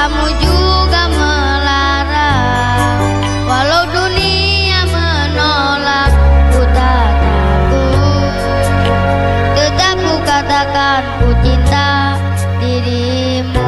Bapamu juga melarang, walau dunia menolak, ku tak takut. Tetap ku katakan ku cinta dirimu.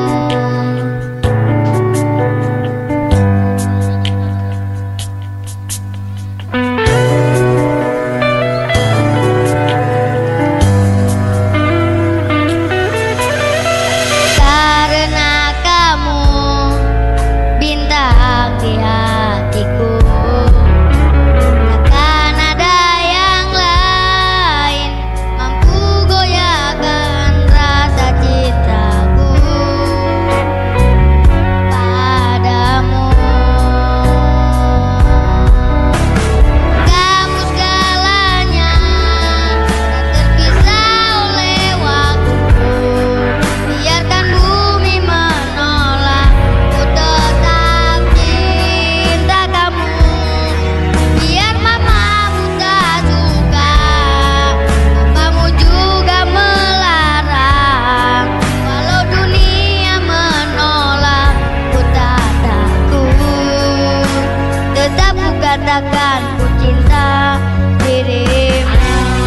Katakan ku cinta dirimu.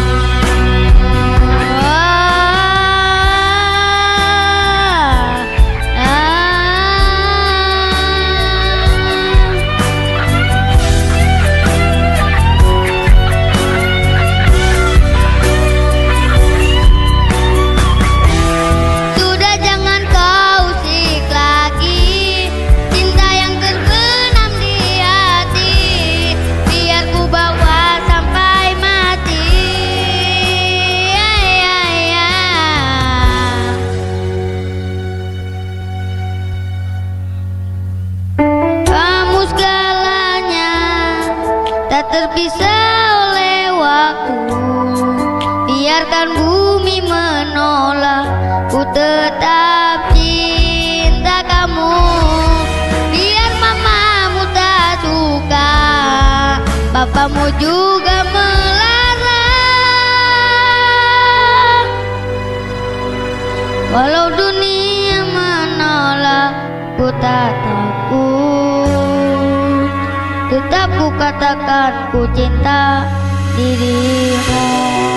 Sudah jangan kau usik lagi cinta yang terbenam di hati, biar ku bawa sampai mati. Kamu segalanya, tak terpisah oleh waktu. Biarkan bumi menolak, ku tetap cinta kamu. Biar mamamu tak suka, bapamu juga melarang, walau dunia menolak, ku tak takut. Tetap ku katakan ku cinta dirimu.